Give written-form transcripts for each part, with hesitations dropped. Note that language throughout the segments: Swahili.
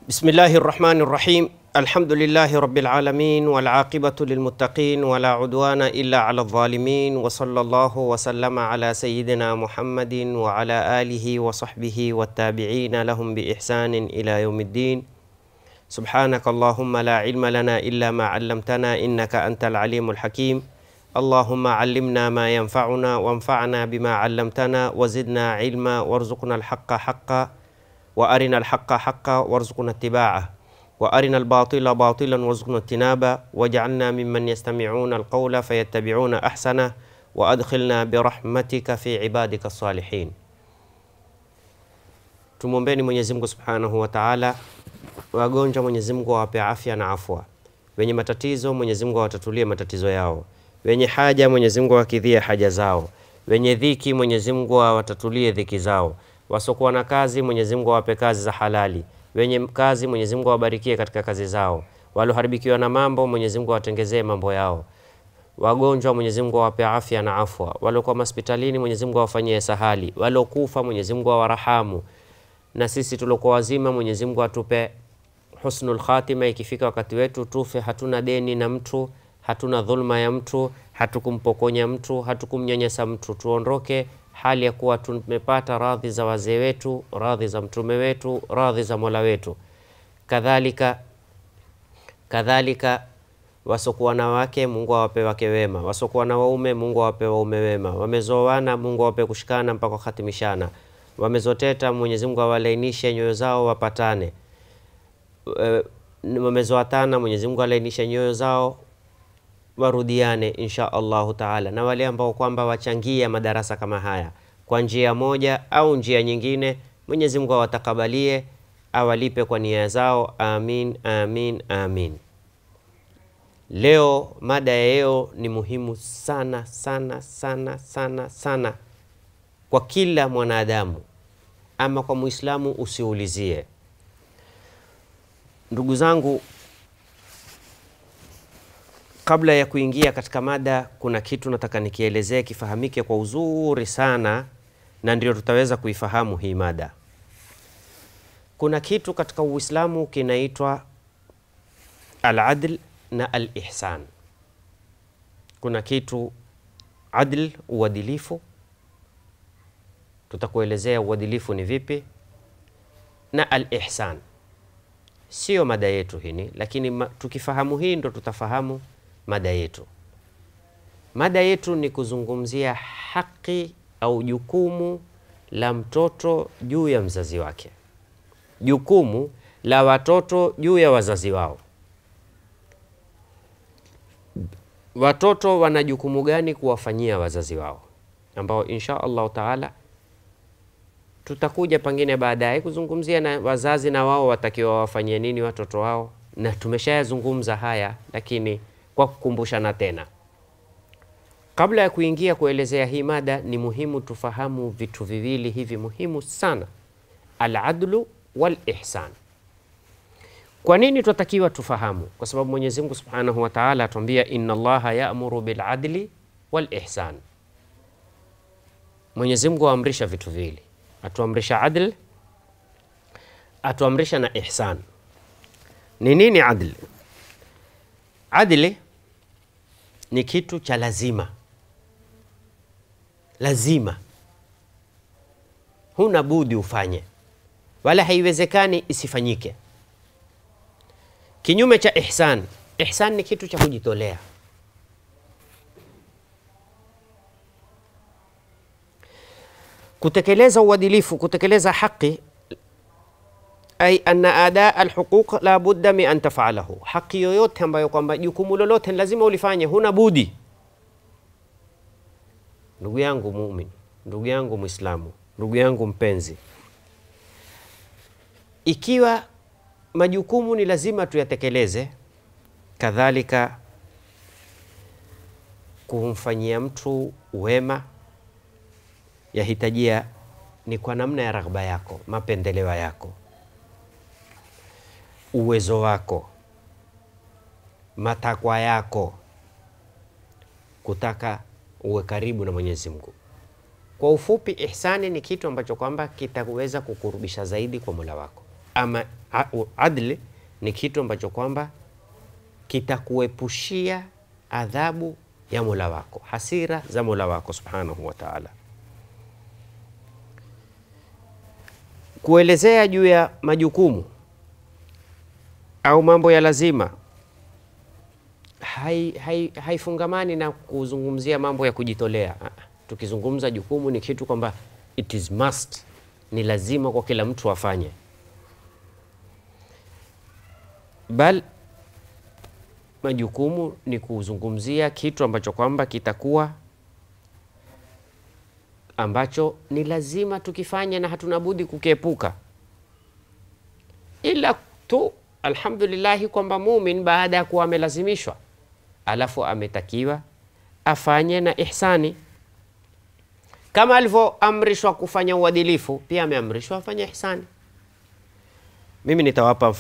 بسم الله الرحمن الرحيم. الحمد لله رب العالمين والعاقبة للمتقين ولا عدوان إلا على الظالمين، وصلى الله وسلم على سيدنا محمد وعلى آله وصحبه والتابعين لهم بإحسان إلى يوم الدين. سبحانك اللهم لا علم لنا إلا ما علمتنا إنك أنت العليم الحكيم. اللهم علمنا ما ينفعنا وانفعنا بما علمتنا وزدنا علما وارزقنا الحق حقا وأرنا الحق حقا وارزقنا اتباعه وأرنا الباطل باطلا وارزقنا اجتنابه واجعلنا ممن يستمعون القول فيتبعون أحسنه وأدخلنا برحمتك في عبادك الصالحين. Tumuombeni Mwenyezi Mungu Subhanahu wa Ta'ala, wagonjwa Mwenyezi Mungu awape afya na afwa, wenye matatizo Mwenyezi Mungu awatatulie matatizo yao, wenye haja Mwenyezi Mungu awakidhie haja zao, wenye dhiki Mwenyezi Mungu awatatulie dhiki zao, wasokuwa na kazi Mwenyezi Mungu awape kazi za halali, wenye kazi Mwenyezi Mungu awabarikie katika kazi zao, waloharibikiwa na mambo Mwenyezi Mungu awatengezee mambo yao, wagonjwa Mwenyezi Mungu awape afya na afwa, waliokuwa hospitalini Mwenyezi Mungu awafanyie sahali, waliokufa Mwenyezi Mungu awarahamu, na sisi tuliokuwa wazima Mwenyezi Mungu atupe husnul khatima, ikifika wakati wetu tufe hatuna deni na mtu, hatuna dhulma ya mtu, hatukumpokonya mtu, hatukumnyanyasa mtu, tuondoke hali ya kuwa tumepata radhi za wazee wetu, radhi za mtume wetu, radhi za Mola wetu. Kadhalika wasokuwa na wake Mungu awape wake wema, wasokuwa na waume Mungu awape waume wema, wamezoana Mungu awape kushikana mpaka khatimishana, wamezoteta Mwenyezi Mungu awalainishe nyoyo zao wapatane, wamezoatana Mwenyezi Mungu alainishe nyoyo zao warudiane insha Allahu Taala, na wale ambao kwamba wachangia madarasa kama haya kwa njia moja au njia nyingine Mwenyezi Mungu awatakabalie, awalipe kwa nia zao. Amin, amin, amin. Leo mada ya leo ni muhimu sana sana sana sana sana kwa kila mwanadamu, ama kwa Muislamu usiulizie. Ndugu zangu, kabla ya kuingia katika mada, kuna kitu nataka nikielezee kifahamike kwa uzuri sana, na ndio tutaweza kuifahamu hii mada. Kuna kitu katika Uislamu kinaitwa al-adl na al-ihsan. Kuna kitu adl, uadilifu, tutakuelezea uadilifu ni vipi, na al-ihsan. Sio mada yetu hii, lakini tukifahamu hii ndo tutafahamu mada yetu. Mada yetu ni kuzungumzia haki au jukumu la mtoto juu ya mzazi wake, jukumu la watoto juu ya wazazi wao. Watoto wana jukumu gani kuwafanyia wazazi wao, ambao insha Allah Taala tutakuja pengine baadaye kuzungumzia na wazazi na wao watakiwa wafanyie nini watoto wao, na tumeshayazungumza haya, lakini kwa kukumbushana tena. Kabla ya kuingia kuelezea hii mada, ni muhimu tufahamu vitu viwili hivi muhimu sana, al-adlu wal-ihsan. Kwa nini tunatakiwa tufahamu? Kwa sababu Mwenyezi Mungu Subhanahu wa Ta'ala atuambia inna Allaha ya'muru bil adli wal ihsan. Mwenyezi Mungu aamrisha vitu viwili, atuamrisha adl, atuamrisha na ihsan. Ni nini adl? Adli ni kitu cha lazima, lazima, huna budi ufanye, wala haiwezekani isifanyike. Kinyume cha ihsan, ihsan ni kitu cha kujitolea. Kutekeleza uadilifu, kutekeleza haki, ay anna adaa alhuquq la budda min an taf'alahu. Haki yoyote ambayo kwamba jukumu lolote lazima ulifanye, huna budi. Ndugu yangu muumini, ndugu yangu Muislamu, ndugu yangu mpenzi, ikiwa majukumu ni lazima tuyatekeleze, kadhalika kumfanyia mtu wema yahitajia ni kwa namna ya raghba yako, mapendelewa yako, uwezo wako, matakwa yako, kutaka uwe karibu na Mwenyezi Mungu. Kwa ufupi, ihsani ni kitu ambacho kwamba kitaweza kukurubisha zaidi kwa Mola wako. Ama adli ni kitu ambacho kwamba kitakuepushia adhabu ya Mola wako, hasira za Mola wako subhanahu wa ta'ala. Kuelezea juu ya majukumu au mambo ya lazima haifungamani na kuzungumzia mambo ya kujitolea. Tukizungumza jukumu ni kitu kwamba it is must, ni lazima kwa kila mtu afanye. Bal majukumu ni kuzungumzia kitu ambacho kwamba kitakuwa ambacho ni lazima tukifanye na hatuna budi kukiepuka. Ila tu alhamdulillah kwamba mumin baada ya kuwa amelazimishwa alafu ametakiwa afanye na ihsani. Kama alivyoamrishwa kufanya uadilifu, pia ameamrishwa afanye ihsani. Mimi nitawapa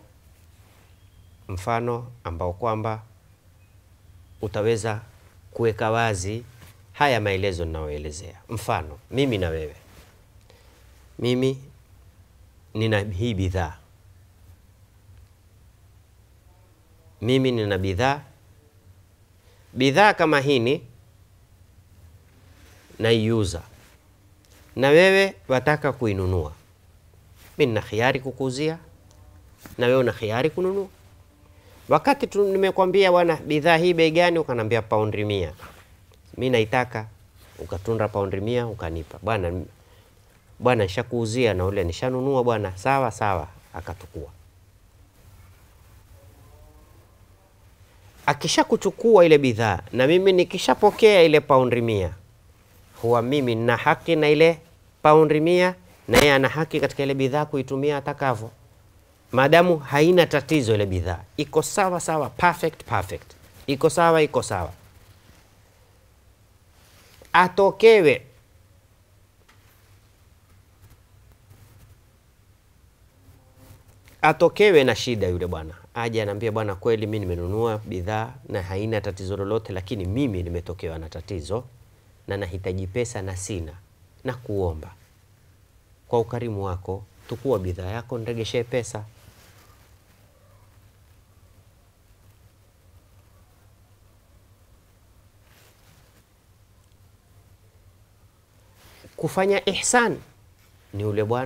mfano ambao kwamba utaweza kuweka wazi haya maelezo ninayoelezea. Mfano, mimi na wewe. Mimi nina hii bidhaa. Mimi nina bidhaa. Bidhaa kama hii naiuza. Na wewe wataka kuinunua. Mimi nina khiari kukuuzia na wewe una khiari kununua. Wakati nimekwambia bwana bidhaa hii bei gani, ukaniambia paundi 100. Mimi naitaka, ukatunda paundi 100 ukanipa. Bwana nishakuuzia na ule nishanunua bwana. Sawa sawa, akatukua. Akishakuchukua ile bidhaa na mimi nikishapokea ile paundi 100, huwa mimi nina haki na ile paundi 100 na yeye ana haki katika ile bidhaa kuitumia atakavyo. Maadamu haina tatizo ile bidhaa. Iko sawa sawa, perfect. Iko sawa. Atokewe na shida yule bwana. Aje anambia bwana, kweli mimi nimenunua bidhaa na haina tatizo lolote, lakini mimi nimetokewa na tatizo na nahitaji pesa na sina, na kuomba kwa ukarimu wako tukua bidhaa yako niregeshe pesa. Kufanya ihsan ni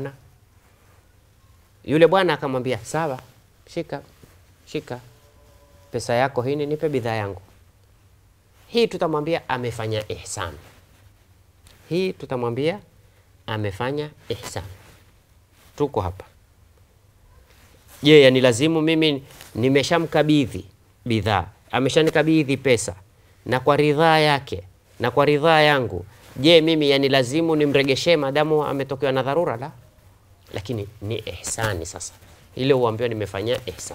yule bwana akamwambia sawa, shika pesa yako hii, nipe bidhaa yangu hii. Tutamwambia amefanya ihsan. Tuko hapa. Je, yani lazimu mimi nimeshamkabidhi bidhaa, ameshanikabidhi pesa, na kwa ridhaa yake na kwa ridhaa yangu, je mimi yani lazimu nimregeshe madamu ametokewa na dharura? La, lakini ni ihsani. Sasa ile uambiwa nimefanya ihsan.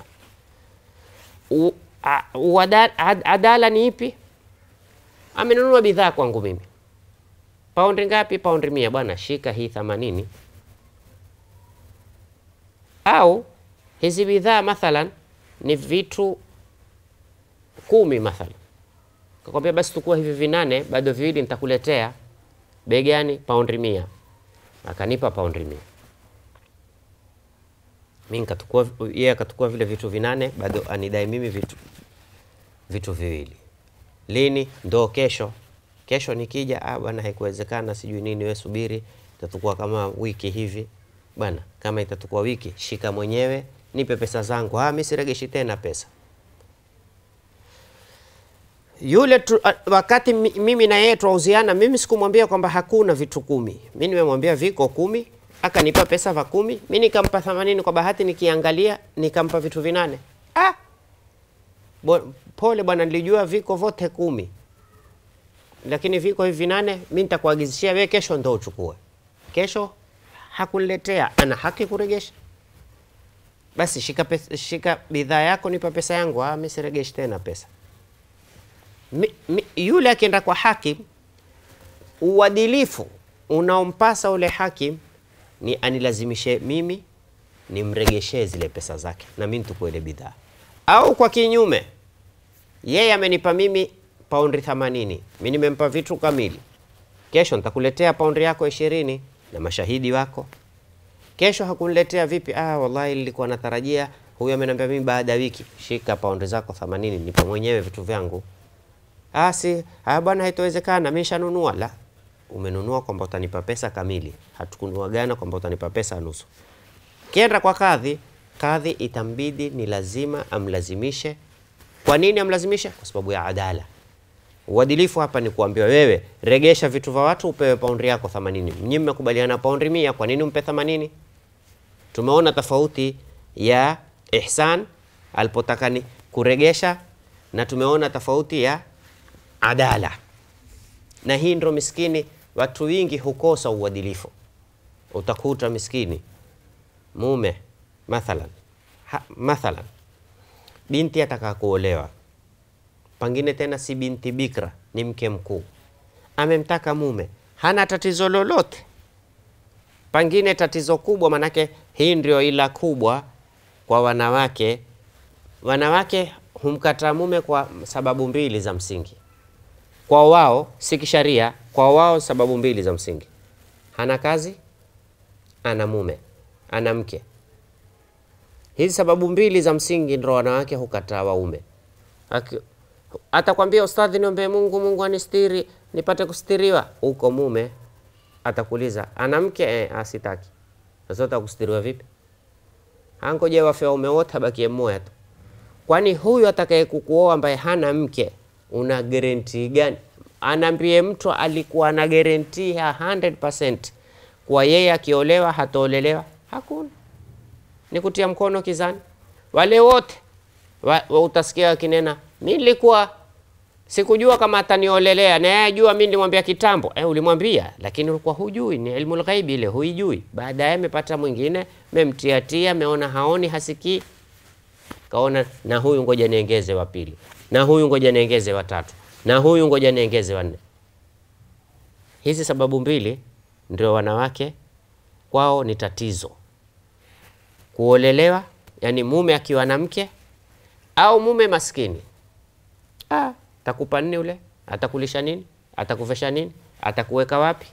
Adala ni ipi? Amenunua bidhaa kwangu mimi, paundi ngapi? Paundi 100. Bwana shika hii 80. Au hizi bidhaa mathalan ni vitu 10 mathalan, kakwambia basi tukua hivi 8, bado 2 nitakuletea. Bei gani? Paundi 100. Akanipa paundi 100. Mimi nikatukua, yeye akatukua vile vitu 8, bado anidai mimi vitu 2. Lini? Ndo kesho nikija, bwana haikuwezekana, sijui nini, wewe subiri, itatukua kama wiki hivi. Bwana kama itatukua wiki, shika mwenyewe, nipe pesa zangu. Mimi siregeshi tena pesa. Yule wakati mimi na yeye tuauziana, mimi sikumwambia kwamba hakuna vitu 10. Mimi nimemwambia viko 10, akanipa pesa va 10, mimi nikampa 80. Kwa bahati nikiangalia nikampa vitu 8. Pole bwana, nilijua viko vote 10, lakini viko hivi 8, mimi nitakuagizishia wewe, kesho ndo uchukue. Kesho hakuniletea, ana haki kuregesha. Basi shika bidhaa yako, nipa pesa yangu. Mimi siregeshi tena pesa. Yule akienda kwa hakim, uadilifu unaompasa ule hakim ni anilazimishe mimi nimregeshe zile pesa zake na mimi nitukue ile bidhaa. Au kwa kinyume, yeye amenipa mimi paundi 80, mimi nimempa vitu kamili, kesho nitakuletea paundi yako 20 na mashahidi wako. Kesho hakuniletea vipi? Wallahi nilikuwa natarajia huyu ameniambia mimi baada ya wiki. Shika paundi zako 80 nipa mwenyewe vitu vyangu. Bwana haitowezekana, mimi nishanunua. La, umenunua kwamba utanipa pesa kamili. Hatukunuagana kwamba utanipa pesa nusu. Kienda kwa kadhi itambidi ni lazima amlazimishe. Kwa nini amlazimishe? Kwa sababu ya adala. Uadilifu hapa ni kuambiwa wewe regesha vitu vya watu upewe paundi yako 80. Mnyinyi mmekubaliana paundi 100, kwa nini umpe 80? Tumeona tofauti ya ihsan alipotaka ni kuregesha, na tumeona tofauti ya adala. Na hii ndio miskini, watu wengi hukosa uadilifu. Utakuta miskini mume mathalan binti ataka kuolewa, pengine tena si binti bikra, ni mke mkuu, amemtaka mume, hana tatizo lolote. Pengine tatizo kubwa, manake hii ndio ila kubwa kwa wanawake. Wanawake humkataa mume kwa sababu mbili za msingi. Kwa wao si kisharia, kwa wao sababu mbili za msingi: hana kazi, ana mume, ana mke. Hizi sababu mbili za msingi ndio wanawake hukataa waume. Atakwambia ustadhi, niombe Mungu anistiri nipate kustiriwa. Uko mume atakuuliza ana mke, sitaki. Sasa utakustiriwa vipi? Hangoje wafe waume wote abakie mmoja tu. Kwani huyu atakaye kukuoa ambaye hana mke, una guarantee gani? Anaambie mtu alikuwa na guarantee 100% kwa yeye akiolewa hataolelewa? Hakuna. Ni kutia mkono kizani. Wale wote utasikia akinena, mimi nilikuwa sikujua kama ataniolelea, na yeye ajua mimi nilimwambia kitambo. Ulimwambia, lakini ulikuwa hujui, ni ilmu al-ghaibi ile, huijui. Baadaye amepata mwingine, memtiatia, ameona haoni, hasikii. Kaona na huyu ngoja niongeze wa pili, na huyu ngoja niongeze wa tatu, na huyu ngoja niongeze wa 4. Hizi sababu mbili ndio wanawake kwao ni tatizo. Kuolelewa, yani mume akiwa na mke, au mume maskini. Atakupa nini ule? Atakulisha nini? Atakuvesha nini? Atakuweka wapi?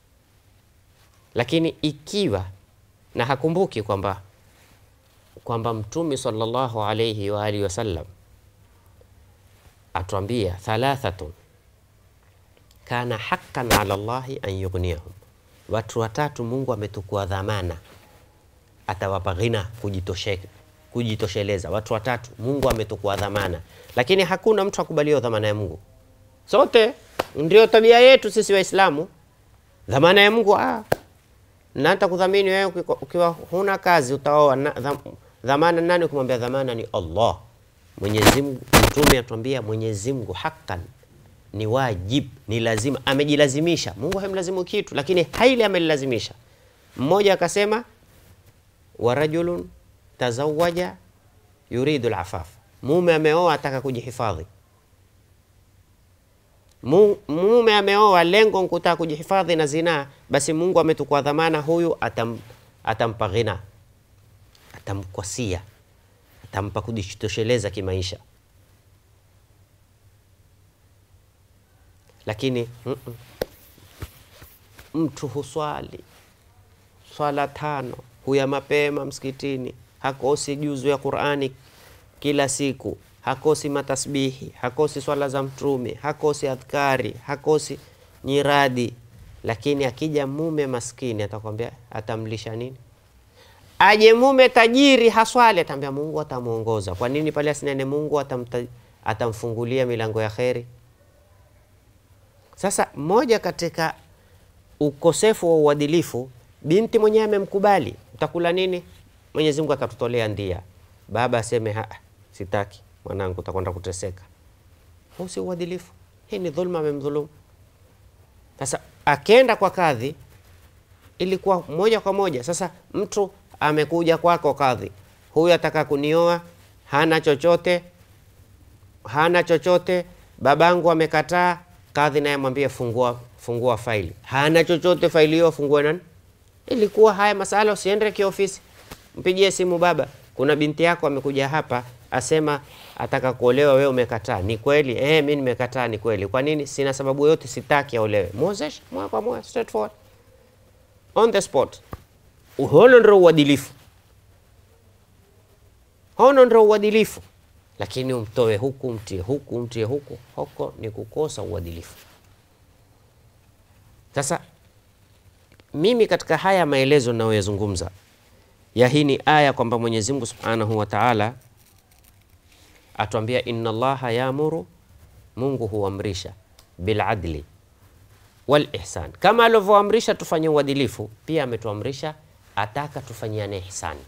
Lakini ikiwa na hakumbuki kwamba Mtume sallallahu alayhi wa alihi wasallam atuambia 3 kana haqqan ala Allahi an yughniyahum, watu 3 Mungu ametukua dhamana atawapa ghina, kujitosheleza. Watu 3 Mungu ametukua dhamana, lakini hakuna mtu akubalio dhamana ya Mungu. Sote ndio tabia yetu sisi Waislamu. Dhamana ya Mungu, na hata kudhamini wewe ukiwa huna kazi utaoa. Dhamana nani? Kumwambia dhamana ni Allah. Mwenyezi Mungu, Mtume atuambia Mwenyezi Mungu haqqan, ni wajib, ni lazima, amejilazimisha. Mungu haimlazimu kitu, lakini haile amelazimisha. Mmoja akasema wa rajulun tazawaja yuridu al-afaf, mume ameoa ataka kujihifadhi. Mume ameoa lengo nkutaka kujihifadhi na zina, basi Mungu ametukua dhamana, huyu atampa ghina, atamkwasia, atampa kujitosheleza kimaisha. Lakini mtu huswali swala 5, huya mapema msikitini, hakosi juzu ya Qur'ani kila siku, hakosi matasbihi, hakosi swala za Mtume, hakosi adhkari, hakosi nyiradi. Lakini akija mume maskini atakwambia atamlisha nini? Aje mume tajiri haswali, atambia Mungu atamuongoza. Kwa nini pale asinene Mungu atamfungulia milango ya kheri? Sasa moja katika ukosefu wa uadilifu, binti mwenyewe amemkubali, utakula nini? Mwenyezi Mungu atatutolea ndia. Baba aseme sitaki mwanangu, utakwenda kuteseka. Huu si uadilifu, hii ni dhulma, amemdhulumu. Sasa akenda kwa kadhi, ilikuwa moja kwa moja. Sasa mtu amekuja kwako kadhi, huyu ataka kunioa, hana chochote, babangu amekataa. Kadhi naye mwambie fungua faili, hana chochote, faili hiyo fungue nani? Ilikuwa haya masala, usiende kiofisi, mpigie simu, baba, kuna binti yako amekuja hapa asema ataka kuolewa, wewe umekataa. Ni kweli? Mimi nimekataa. Ni kweli? Kwa nini? Sina sababu yote, sitaki aolewe. Moses moja kwa moja, straightforward, on the spot. Hono ndio uadilifu, hono ndio uadilifu. Lakini umtoe huku mtie huku mtie huku, huko ni kukosa uadilifu. Sasa mimi katika haya maelezo ninayoyazungumza ya hii ni aya kwamba Mwenyezi Mungu Subhanahu wa Ta'ala atuambia inna Allaha ya'muru, Mungu huamrisha bil adli wal ihsan. Kama alivyoamrisha tufanye uadilifu, pia ametuamrisha ataka tufanyiane ihsani.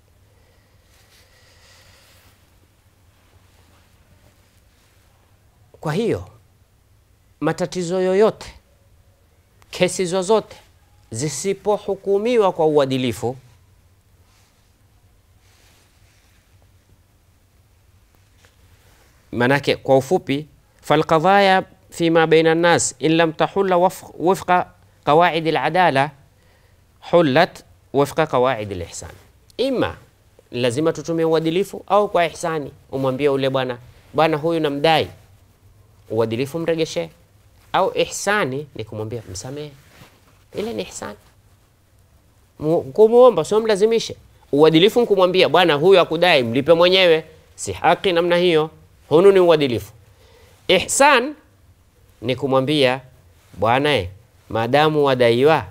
Kwa hiyo matatizo yoyote, kesi zozote zisipohukumiwa kwa uadilifu, manake kwa ufupi, falqadhaya fima baina an-nas in lam tahulla wafqa qawaid al-adala hullat wafqa qawaid al-ihsan. Ima lazima tutumie uadilifu au kwa ihsani, umwambie ule bwana huyu namdai, uadilifu mregeshe. Au ihsani ni kumwambia msamehe, ile ni ihsani. Kumuomba sio mlazimishe. Uadilifu kumwambia bwana huyu akudai mlipe mwenyewe, si haki namna hiyo, hunu ni uadilifu. Ihsan ni kumwambia bwana maadamu wadaiwa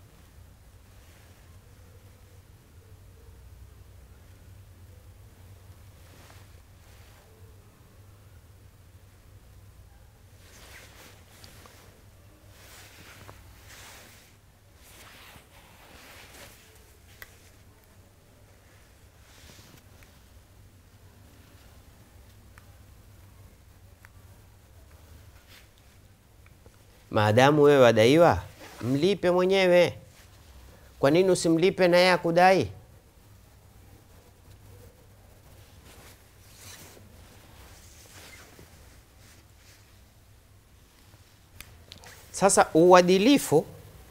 maadamu wewe wadaiwa mlipe mwenyewe. Kwa nini usimlipe na yeye akudai? Sasa uadilifu,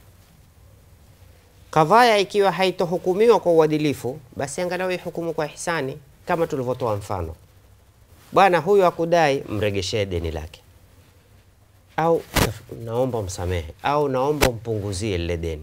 kadhaya ikiwa haitohukumiwa kwa uadilifu, basi angalau hukumu kwa ihsani, kama tulivyotoa mfano. Bwana huyu akudai, mregeshee deni lake, au naomba msamehe, au naomba mpunguzie lile deni.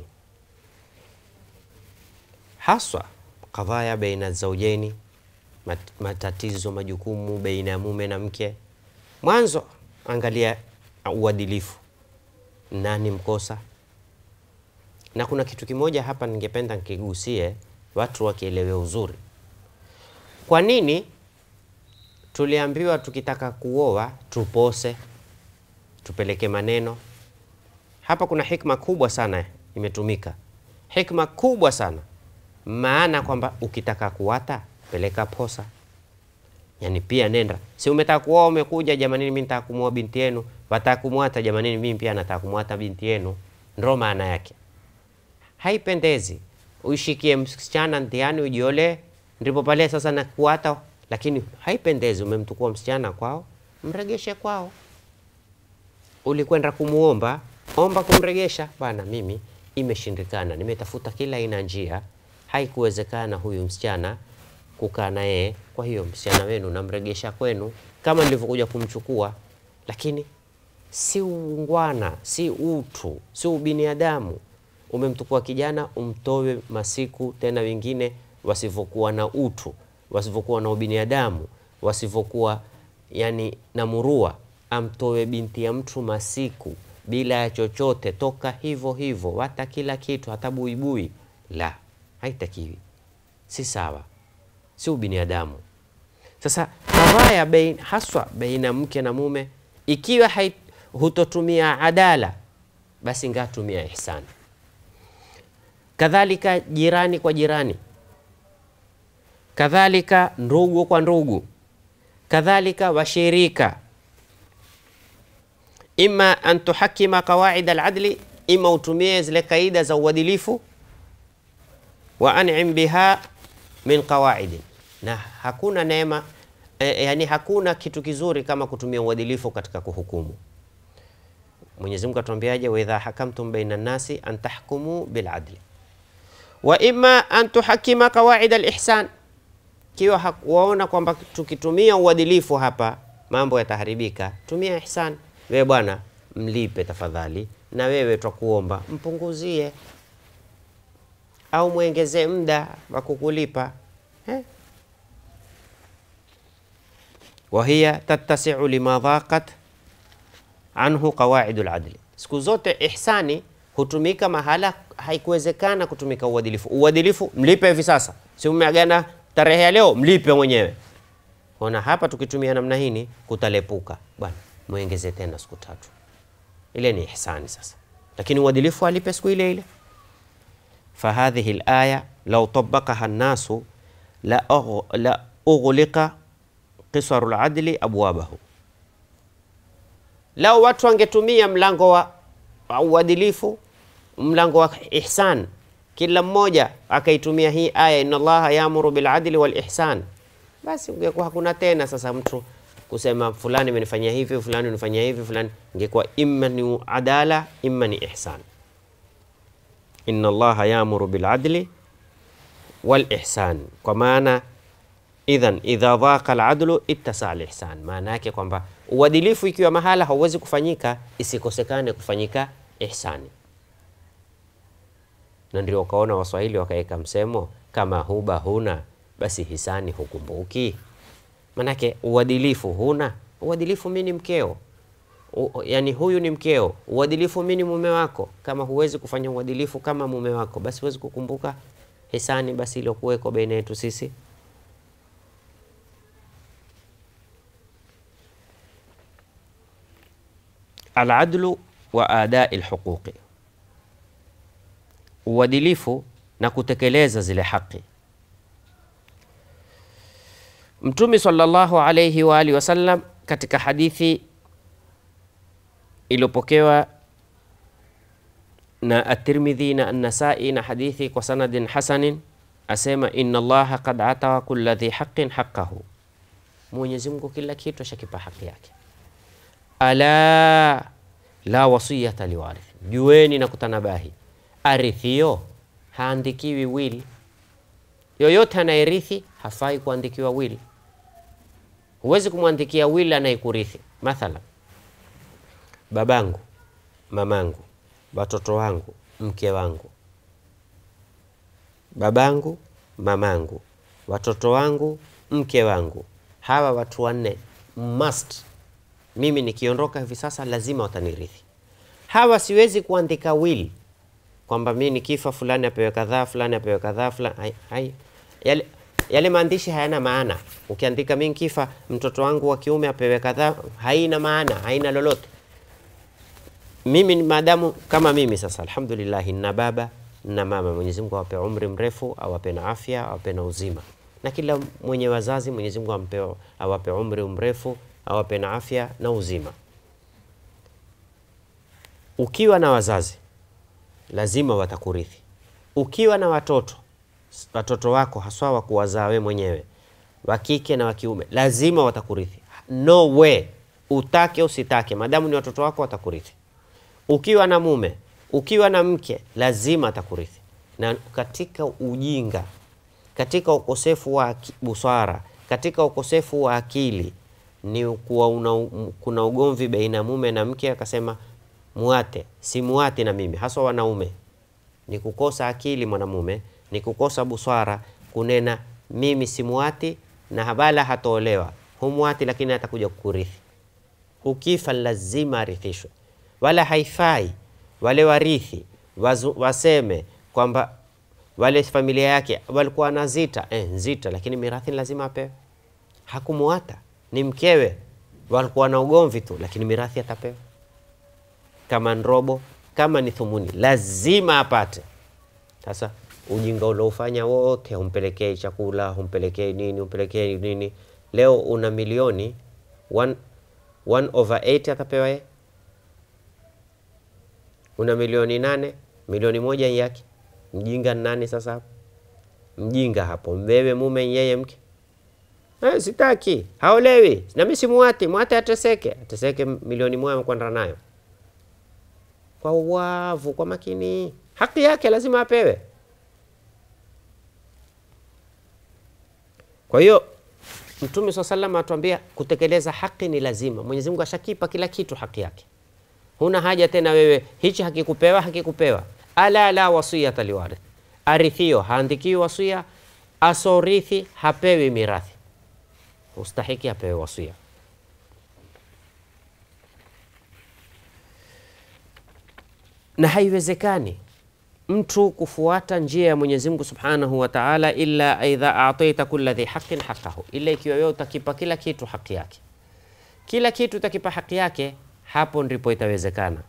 Haswa kadhaya baina zawjaini, matatizo majukumu baina ya mume na mke, mwanzo angalia uadilifu, nani mkosa. Na kuna kitu kimoja hapa ningependa nikigusie, watu wakielewe uzuri. Kwa nini tuliambiwa tukitaka kuoa tupose, tupeleke maneno? Hapa kuna hikma kubwa sana imetumika, hikma kubwa sana. Maana kwamba ukitaka kuwata peleka posa, yani pia nenda. Si umetaka kuoa umekuja, jamani mimi nataka kumuoa binti yenu, wataka kumwata, jamani mimi pia nataka kumwata binti yenu. Ndio maana yake. Haipendezi uishikie msichana ntiani ujiole ndipo pale sasa na kuwata, lakini haipendezi. Umemtukua msichana kwao, mregeshe kwao. Ulikwenda kumuomba, omba kumregesha. Bwana mimi imeshindikana, nimetafuta kila aina njia, haikuwezekana huyu msichana kukaa na yeye, kwa hiyo msichana wenu namregesha kwenu kama nilivyokuja kumchukua. Lakini si ungwana, si utu, si ubinadamu. Umemtukua kijana umtowe masiku, tena wengine wasivyokuwa na utu, wasivyokuwa na ubinadamu, wasivyokuwa yani na murua, amtowe binti ya mtu masiku bila ya chochote, toka hivyo hivyo, hata kila kitu, hata buibui. La, haitakiwi, si sawa, si ubinadamu. Sasa kadhaya haswa baina mke na mume, ikiwa hutotumia adala, basi ngatumia ihsani. Kadhalika jirani kwa jirani, kadhalika ndugu kwa ndugu, kadhalika washirika. Ima an tuhakima qawaid al-adli, ima utumie zile kaida za uadilifu, wa an'im biha min qawaid. Na hakuna neema, yani hakuna kitu kizuri kama kutumia uadilifu katika kuhukumu. Mwenyezi Mungu atuambiaje? Wa idha hakamtum baina an-nasi an tahkumu bil adli wa imma an tuhakima qawaid al-ihsan. Kiwa waona kwamba tukitumia uadilifu hapa mambo yataharibika, tumia ihsan. Wewe bwana mlipe tafadhali, na wewe twakuomba mpunguzie. au muongezee muda wa kukulipa. Wahiya tattasi'u lima dhaqat anhu qawaidul adli. Siku zote ihsani hutumika mahala haikuwezekana kutumika uadilifu. Uadilifu mlipe hivi sasa, si umeagana tarehe ya leo, mlipe mwenyewe. Ona hapa tukitumia namna hii kutalepuka, bwana muongeze tena siku 3. Ile ni ihsani sasa, lakini uadilifu alipe siku ile ile. Fahadhihi alaya law tabaqaha an-nasu la ughliqa qisarul adli abwabahu. Lao watu wangetumia mlango wa uadilifu, mlango wa ihsan, kila mmoja akaitumia hii aya, inna Allaha ya'muru bil adli wal ihsan, basi ungekuwa hakuna tena sasa mtu kusema fulani amenifanyia hivi, fulani anifanyia hivi, fulani. Ingekuwa imma ni adala, imma ni ihsan. Inna Allaha ya'muru bil adli wal ihsan, kwa maana idhan idha dhaqa al adlu ittasa al ihsan. Maana yake kwamba uadilifu ikiwa mahala hauwezi kufanyika, isikosekane kufanyika ihsani. Na ndio ukaona Waswahili wakaweka msemo, kama huba huna basi hisani hukumbuki. Manake uadilifu huna, uadilifu mimi ni mkeo, yani huyu ni mkeo, uadilifu mimi ni mume wako. Kama huwezi kufanya uadilifu kama mume wako, basi huwezi kukumbuka hisani basi iliyokuweko baina yetu sisi. Al-adlu wa adai al-huquqi, uadilifu na kutekeleza zile haki. Mtume sallallahu alayhi wa alihi wasallam katika hadithi iliyopokewa na At-Tirmidhi na An-Nasa'i na hadithi kwa sanadin hasanin asema, inna Allaha qad atawa kulli dhi haqqin haqqahu, Mwenyezi Mungu kila kitu ashakipa haki yake. Ala la wasiyata liwarith, jueni na kutanabahi, arithio haandikiwi will. Yoyote anayerithi hafai kuandikiwa will. Huwezi kumwandikia will anayekurithi. Mathala, babangu, mamangu, watoto wangu, mke wangu. Babangu, mamangu, watoto wangu, mke wangu. Hawa watu wanne must, mimi nikiondoka hivi sasa lazima watanirithi. Hawa siwezi kuandika will kwamba mimi nikifa fulani apewe kadhaa, fulani apewe kadhaa, fulani yale maandishi hayana maana. Ukiandika mimi nikifa mtoto wangu wa kiume apewe kadhaa, haina maana, haina lolote. Mimi maadamu kama mimi sasa alhamdulillah na baba na mama, Mwenyezi Mungu awape umri mrefu, awape na afya, awape na uzima. Na kila mwenye wazazi Mwenyezi Mungu awape umri mrefu, awape na afya na uzima. Ukiwa na wazazi lazima watakurithi. Ukiwa na watoto wako haswa wa kuwazaa wewe mwenyewe, wa kike na wa kiume, lazima watakurithi. No way, utake usitake, madamu ni watoto wako watakurithi. Ukiwa na mume, ukiwa na mke, lazima atakurithi. Na katika ujinga, katika ukosefu wa busara, katika ukosefu wa akili ni kuwa kuna ugomvi baina mume na mke, akasema muate, si muate na mimi. Haswa wanaume, ni kukosa akili mwanamume, ni kukosa busara kunena mimi si muati na habala hatolewa. Humuati lakini atakuja kukurithi. Ukifa lazima arithishwe. Wala haifai wale warithi waseme kwamba wale familia yake walikuwa na nzita, lakini mirathi lazima apewe. Hakumuata, ni mkewe, walikuwa na ugomvi tu, lakini mirathi atapewa. Kama nrobo, kama ni thumuni, lazima apate. Sasa ujinga uliofanya wote, humpelekei chakula, humpelekei nini. Leo una milioni 1/8 atapewa yeye. Una milioni 8, milioni 1 yake. Mjinga nani sasa hapo? Mjinga hapo wewe mume, yeye mke. Sitaki, haolewi, na mimi simuati, muate ateseke milioni 1 amekwenda nayo. Kwa uwavu, kwa makini, haki yake lazima apewe. Kwa hiyo Mtume SAW atuambia kutekeleza haki ni lazima. Mwenyezi Mungu ashakipa kila kitu haki yake. Huna haja tena wewe hichi hakikupewa. Ala la wasiyata liwarith, Arithio haandikiwi wasia, asorithi hapewi mirathi. Ustahiki apewe wasia. Na haiwezekani mtu kufuata njia ya Mwenyezi Mungu Subhanahu wa Ta'ala illa aidha a'taita kulli dhi haqqin haqqahu, illa ikiwa wewe utakipa kila kitu haki yake. Kila kitu utakipa haki yake, hapo ndipo itawezekana.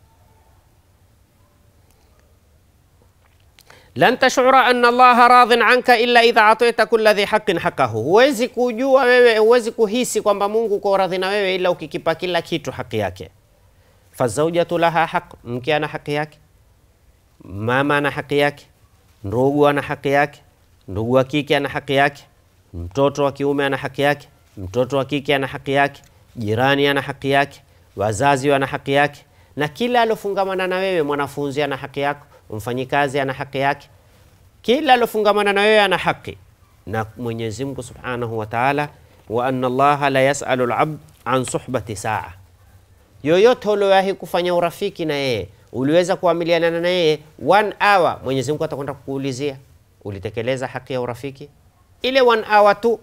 Lan tash'ura anna Allaha radhin anka illa idha a'taita kulli dhi haqqin haqqahu. Huwezi kujua wewe, huwezi kuhisi kwamba Mungu uko radhi na wewe ila ukikipa kila kitu haki yake. Fazawjatu laha haqq, mke ana haki yake, mama ana haki yake, ndugu ana haki yake, ndugu wa kike ana haki yake, mtoto wa kiume ana haki yake, mtoto wa kike ana haki yake, jirani ana haki yake, wazazi wana haki yake, na kila alofungamana na wewe. Mwanafunzi ana haki yako, mfanyikazi ana haki yake, kila alofungamana na wewe ana haki. Na Mwenyezi Mungu Subhanahu wa Ta'ala, wa anna Allaha la yas'alu al-'abd an suhbati sa'a. Yoyote uliyowahi kufanya urafiki na yeye, uliweza kuamiliana na yeye 1 hour, Mwenyezi Mungu atakwenda kukuulizia ulitekeleza haki ya urafiki ile 1 hour tu.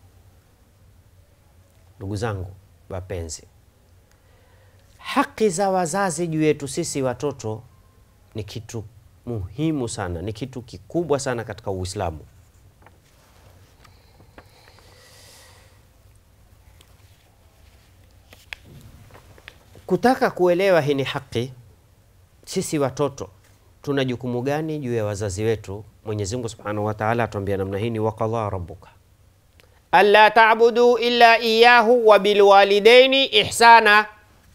Ndugu zangu wapenzi, haki za wazazi juu yetu sisi watoto ni kitu muhimu sana, ni kitu kikubwa sana katika Uislamu. Kutaka kuelewa hii ni haki, sisi watoto tuna jukumu gani juu ya wazazi wetu? Mwenyezi Mungu Subhanahu wa Ta'ala atuambia namna hii, wa qadha rabbuka alla ta'budu illa iyyahu wa bil walidaini ihsana.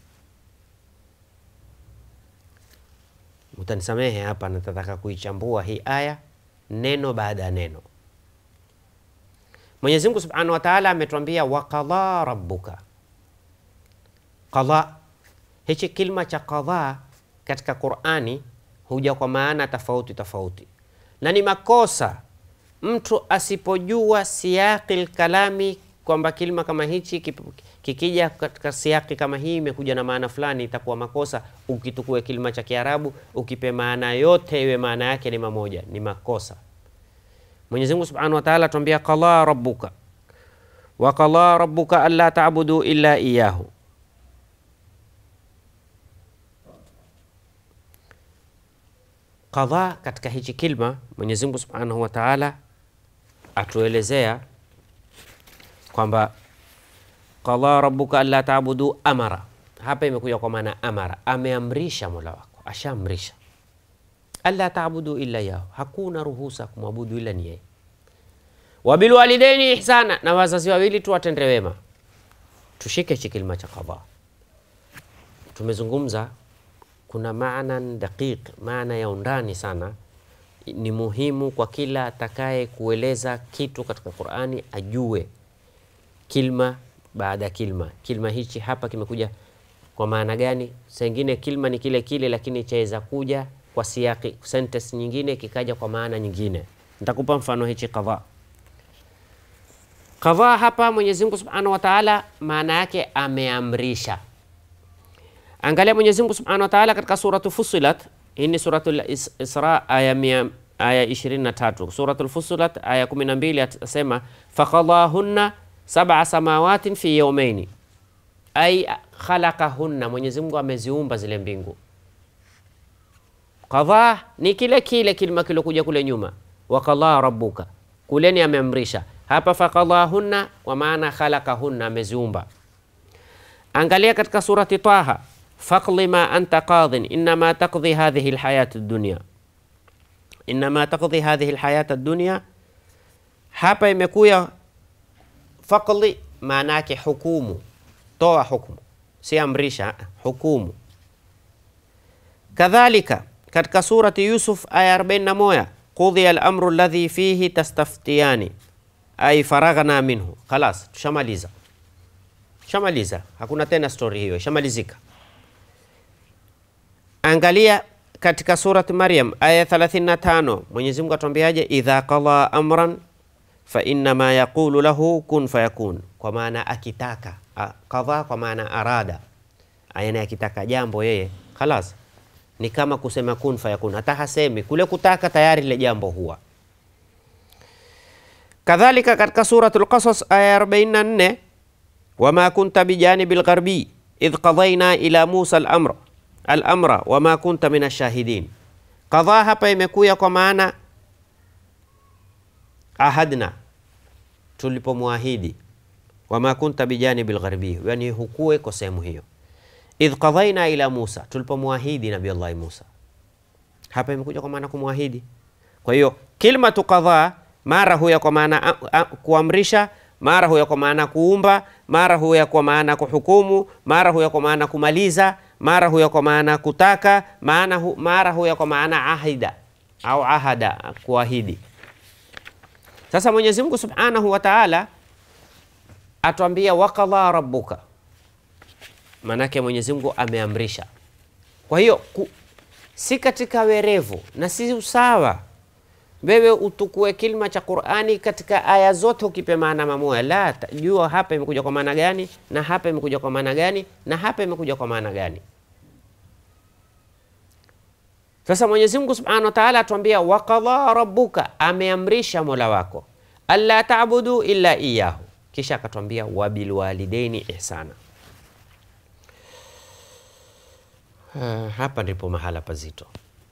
Mtanisamehe hapa, nataka kuichambua hii aya neno baada ya neno. Mwenyezi Mungu Subhanahu wa Ta'ala ametuambia wa qadha rabbuka. Qadha, hichi kilma cha qadha katika Qur'ani huja kwa maana tofauti tofauti, na ni makosa mtu asipojua siyaqil kalami, kwamba kilma kama hichi kikija katika siyaqi kama hii imekuja na maana fulani, itakuwa makosa ukitukue kilma cha Kiarabu ukipe maana yote iwe maana yake ni mamoja, ni makosa. Mwenyezi Mungu Subhanahu wa Ta'ala atuambia qala rabbuka wa qala rabbuka alla ta'budu illa iyyahu. Qadha katika hichi kilma Mwenyezi Mungu Subhanahu wa Ta'ala atuelezea kwamba qadha rabbuka alla ta'budu, amara. Hapa imekuja kwa maana amara, ameamrisha Mola wako, ashaamrisha. Alla ta'budu illa yahu, hakuna ruhusa kumwabudu ila ni yeye. Wa bil walidaini ihsana, na wazazi wawili tu watende wema. Tushike hichi kilma cha qadha. Tumezungumza kuna maana daqiq, maana ya undani sana. Ni muhimu kwa kila atakaye kueleza kitu katika Qur'ani ajue kilma baada ya kilma, kilma hichi hapa kimekuja kwa maana gani. Sengine kilma ni kile kile, lakini chaweza kuja kwa siyaki sentence nyingine kikaja kwa maana nyingine. Nitakupa mfano hichi qadha. Qadha hapa Mwenyezi Mungu Subhanahu wa Ta'ala maana yake ameamrisha. Angalia Mwenyezi Mungu Subhanahu wa Ta'ala katika suratu Fussilat, hii ni suratul Isra aya 23, suratul Fussilat aya 12, asema faqadahunna 7 samawatin fi yawmayn, ay khalaqahunna, Mwenyezi Mungu ameziumba zile mbingu. Qadha ni kile kile kilima kilokuja kule nyuma, wa qadha rabbuka, kule ni ameamrisha. Hapa faqadahunna kwa maana khalaqahunna, ameziumba. Angalia katika surati Taha, faqli ma anta qadhin inma taqdi hadhihi alhayat ad-dunya, inma taqdi hadhihi alhayat ad-dunya. Hapa imekuja faqli maana yake hukumu, toa hukumu, si amrisha, hukumu. Kadhalika katika surati Yusuf aya 41, qudhiya al-amru alladhi fihi tastaftiyani ay faraghna minhu. Khalas, tushamaliza, shamaliza, hakuna tena story hiyo, shamalizika. Angalia katika surati Maryam aya 35, Mwenyezi Mungu atuambiaje? Idha qada amran fa inna ma yaqulu lahu kun fayakun, kwa maana akitaka. Qadha kwa maana arada, ayana akitaka jambo yeye, khalas, ni kama kusema kun fayakun. Hata hasemi kule kutaka, tayari ile jambo huwa. Kadhalika katika suratul Qasas aya 44, wama kunta bijanibil gharbi idh qadayna ila Musa al-amra wama kunta minash shahidin. Qadha hapa imekuja kwa maana ahadna, tulipomwahidi. Wama kunta bijanibil gharbi, yani hukuwe kwa sehemu hiyo. Idh qadayna ila Musa, tulipomwahidi Nabii Allah Musa. Hapa imekuja kwa maana kumwahidi. Kwa hiyo kilmatu qadha mara huya kwa maana kuamrisha, mara huya kwa maana kuumba, mara huya kwa maana kuhukumu, mara huya kwa maana kumaliza, mara huya kwa maana kutaka, mara huya kwa maana ahida au ahada, kuahidi. Sasa Mwenyezi Mungu Subhanahu wa Ta'ala atuambia waqadha rabbuka, manake Mwenyezi Mungu ameamrisha. Kwa hiyo si katika werevu na si usawa wewe utukue kilima cha Qur'ani katika aya zote ukipe maana mamoja. La, jua hapa imekuja kwa maana gani, na hapa imekuja kwa maana gani, na hapa imekuja kwa maana gani. Sasa Mwenyezi Mungu Subhanahu wa Ta'ala atuambia waqadha rabbuka, ameamrisha Mola wako, alla ta'budu illa iyyahu, kisha akatuambia wabil walidaini ihsana. Hapa ndipo mahala pazito.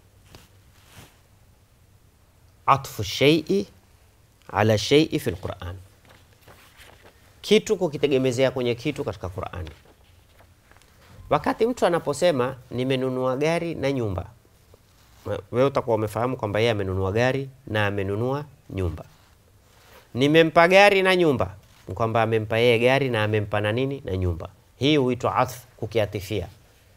Atfu shay'i ala shay'i fil Qur'an, kitu kukitegemezea kwenye kitu katika Qur'ani. Wakati mtu anaposema nimenunua gari na nyumba, wewe utakuwa umefahamu kwamba yeye amenunua gari na amenunua nyumba. Nimempa gari na nyumba, kwamba amempa yeye gari na amempa na nini, na nyumba. Hii huitwa atf, kukiatifia.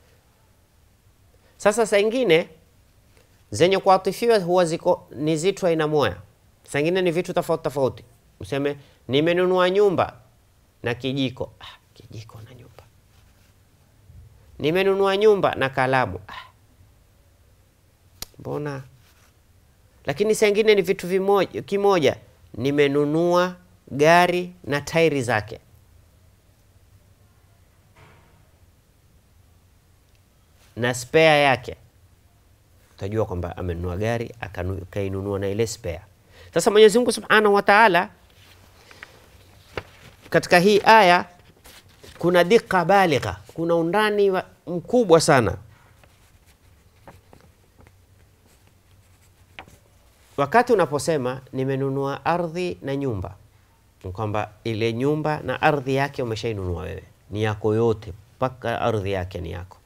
Sasa saa ingine zenye kuatifiwa huwa ni zitu aina moja, saa ingine ni vitu tofauti tofauti. Useme nimenunua nyumba na kijiko, kijiko na nyumba. Nimenunua nyumba na kalamu, mbona? Lakini saa ingine ni vitu kimoja, nimenunua gari na tairi zake. Na spare yake, utajua kwamba amenunua gari akainunua na ile spare. Sasa Mwenyezi Mungu Subhanahu wa Ta'ala katika hii aya kuna dikka baligha, kuna undani mkubwa sana. Wakati unaposema nimenunua ardhi na nyumba, kwamba ile nyumba na ardhi yake umeshainunua wewe, ni yako yote, mpaka ardhi yake ni yako.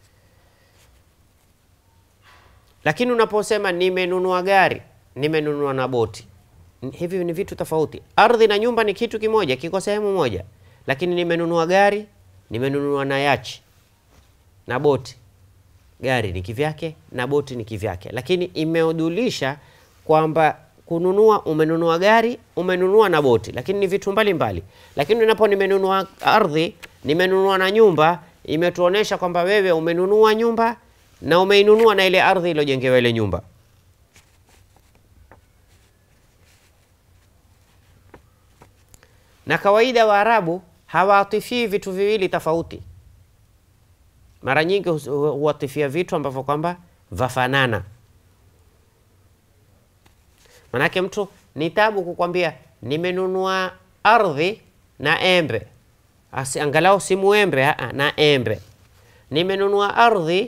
Lakini unaposema nimenunua gari, nimenunua na boti, hivi ni vitu tofauti. Ardhi na nyumba ni kitu kimoja, kiko sehemu moja. Lakini nimenunua gari, nimenunua na yachi na boti. Gari ni kivyake na boti ni kivyake. Lakini imeudulisha kwamba kununua, umenunua gari, umenunua na boti, lakini ni vitu mbalimbali. Lakini unapo nimenunua ardhi, nimenunua na nyumba, imetuonesha kwamba wewe umenunua nyumba na umeinunua na ile ardhi iliyojengewa ile nyumba. Na kawaida Waarabu hawatifii vitu viwili tofauti. Mara nyingi huatifia vitu ambavyo kwamba vafanana. Manake mtu ni tabu kukwambia nimenunua ardhi na embe, angalau si muembe, na embe. Nimenunua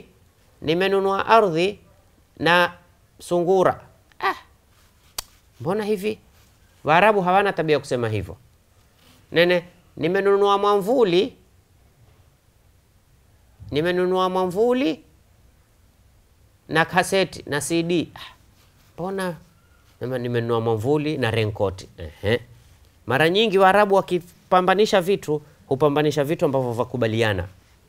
ardhi na sungura. Mbona hivi? Waarabu hawana tabia kusema hivyo. Nimenunua mwamvuli na kaseti na CD. Mbona nimenunua mwamvuli na renkoti? Mara nyingi Waarabu wakipambanisha vitu, hupambanisha vitu ambavyo vakubaliana.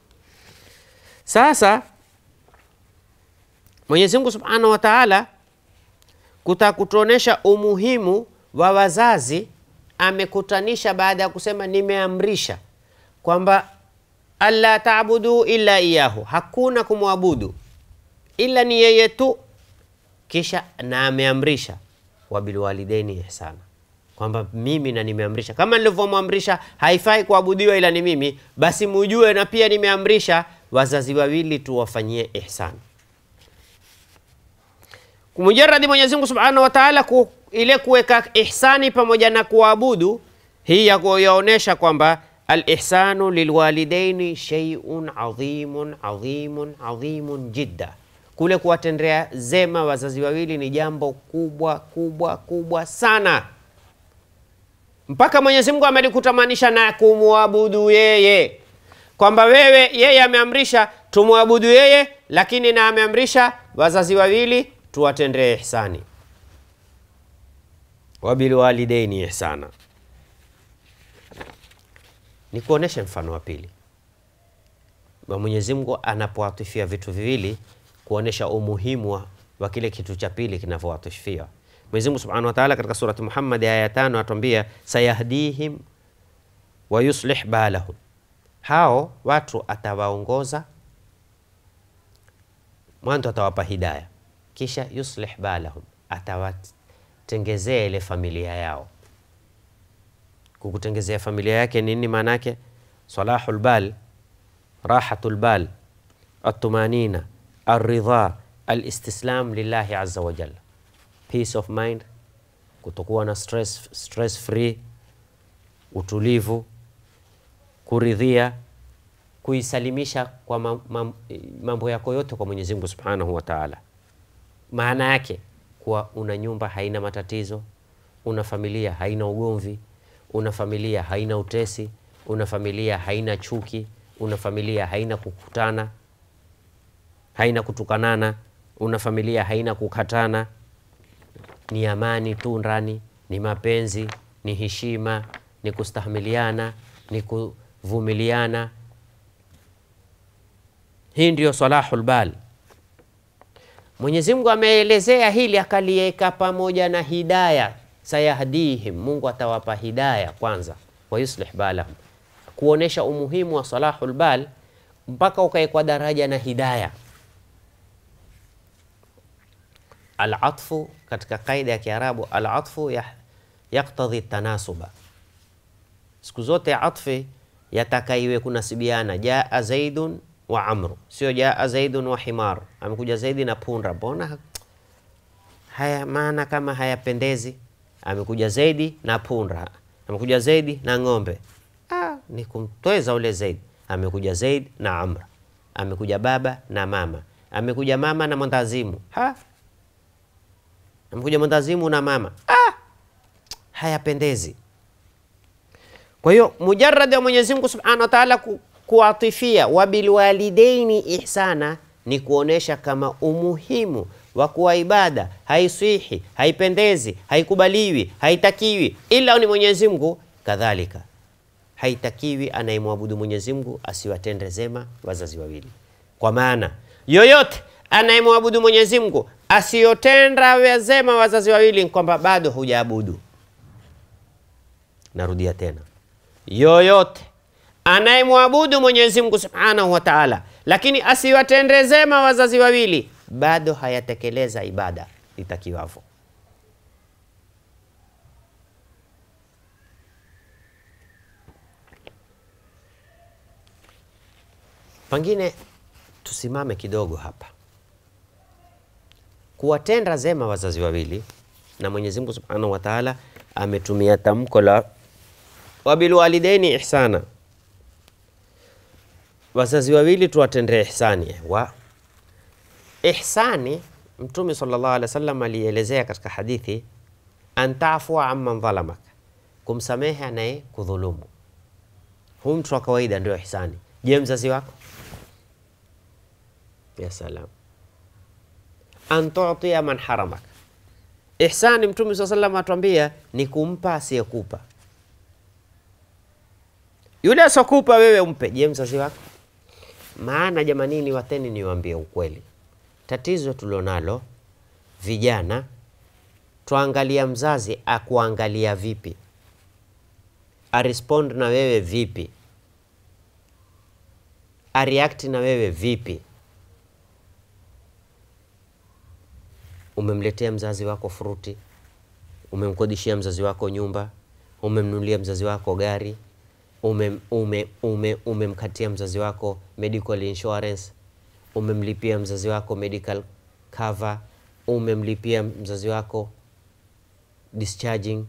Sasa Mwenyezi Mungu Subhanahu wa Ta'ala kutakutuonesha umuhimu wa wazazi, amekutanisha baada ya kusema nimeamrisha kwamba alla ta'budu illa iyahu, hakuna kumwabudu ila ni yeye tu. Kisha na ameamrisha wabil walidaini ihsana, kwamba mimi na nimeamrisha kama nilivyomwamrisha haifai kuabudiwa ila ni mimi, basi mujue na pia nimeamrisha wazazi wawili tu wafanyie ihsan. Kumujarradi Mwenyezi Mungu Subhanahu wa Ta'ala ile kuweka ihsani pamoja na kuabudu, hii yaonyesha kwamba al-ihsanu lilwalidaini shay'un adhimun adhimun adhimun jidda. Kule kuwatendea zema wazazi wawili ni jambo kubwa kubwa kubwa sana, mpaka Mwenyezi Mungu amelikutamanisha na kumwabudu yeye, kwamba yeye ameamrisha tumwabudu yeye, lakini na ameamrisha wazazi wawili tuwatendee ihsani. Wabil walidaini ihsana. Ni kuonesha mfano wa pili wa Mwenyezi Mungu anapoatifia vitu viwili, kuonesha umuhimu wa kile kitu cha pili kinavyoatifia. Mwenyezi Mungu Subhanahu wa Ta'ala katika surati Muhammad aya 5 atuambia sayahdihim wa yuslih balahum, hao watu atawaongoza, mwanzo atawapa hidayah, kisha yuslih balahum, atawatengezea ile familia yao. Kukutengezea familia yake nini maana yake? Salahul bal, rahatul bal, at-tumanina, ar-ridha, al-istislam lillahi azza wa jalla, peace of mind, kutokuwa na stress free, utulivu, kuridhia, kuisalimisha kwa mambo yako yote kwa Mwenyezi Mungu Subhanahu wa Ta'ala. Maana yake kuwa una nyumba haina matatizo, una familia haina ugomvi, una familia haina utesi, una familia haina chuki, una familia haina kukutana, haina kutukanana, una familia haina kukatana. Ni amani tu ndani, ni mapenzi, ni heshima, ni kustahimiliana, ni kuvumiliana. Hii ndio salahul bal. Mwenyezi Mungu ameelezea hili akaliweka pamoja na hidayah. Sayahdihim, Mungu atawapa hidayah kwanza, wa yuslih balahum, kuonesha umuhimu wa salahul bal mpaka ukaekwa daraja na hidayah. Al-atfu katika kaida ya Kiarabu, al-atfu yaktadhi tanasuba. Siku zote atfi yataka iwe kunasibiana, jaa zaidun wa amru, sio jaa zaidun wa himar. Amekuja Zaidi na punda, mbona haya maana kama hayapendezi? Amekuja Zaidi na punda, amekuja Zaidi na ng'ombe, ni kumtweza ule Zaidi. Amekuja Zaidi na Amra, amekuja baba na mama, amekuja mama na mwendazimu, amekuja mwendazimu na mama, hayapendezi. Kwa hiyo mujarrad ya Mwenyezi Mungu Subhanahu wa Ta'ala kuatifia wabil walidaini ihsana ni kuonesha kama umuhimu wa kuwa ibada haiswihi, haipendezi, haikubaliwi, haitakiwi ila ni Mwenyezi Mungu. Kadhalika haitakiwi anayemwabudu Mwenyezi Mungu asiwatende zema wazazi wawili. Kwa maana yoyote anayemwabudu Mwenyezi Mungu asiyotenda wazema wazazi wawili, kwamba bado hujaabudu. Narudia tena, yoyote anayemwabudu Mwenyezi Mungu Subhanahu wa Ta'ala lakini asiwatende zema wazazi wawili, bado hayatekeleza ibada itakiwavyo. Pengine tusimame kidogo hapa. Kuwatenda zema wazazi wawili, na Mwenyezi Mungu Subhanahu wa Ta'ala ametumia tamko la wabil walidaini ihsana, wazazi wawili tuwatendee ihsani. Wa ihsani Mtume sallallahu alaihi wasallam alielezea katika hadithi, antafua amman dhalamak, kumsamehe anaye kudhulumu. Huu mtu wa kawaida ndio ihsani. Je, mzazi wako? Ya salam. Antu'tiya man haramak, ihsani Mtume sallallahu alaihi wasallam atuambia ni kumpa asiyekupa. Yule asokupa wewe umpe. Je, mzazi wako? Maana jamanini, wateni niwaambie ukweli, tatizo tulionalo vijana, tuangalia mzazi akuangalia vipi, arespond na wewe vipi, areact na wewe vipi. Umemletea mzazi wako fruti, umemkodishia mzazi wako nyumba, umemnunulia mzazi wako gari, umemkatia mzazi wako medical insurance, umemlipia mzazi wako medical cover, umemlipia mzazi wako discharging,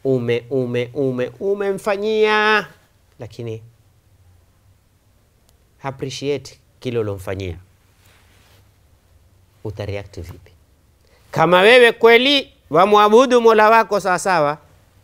umemfanyia, lakini appreciate kile ulomfanyia, utareact vipi? Kama wewe kweli wamwabudu Mola wako sawa sawa,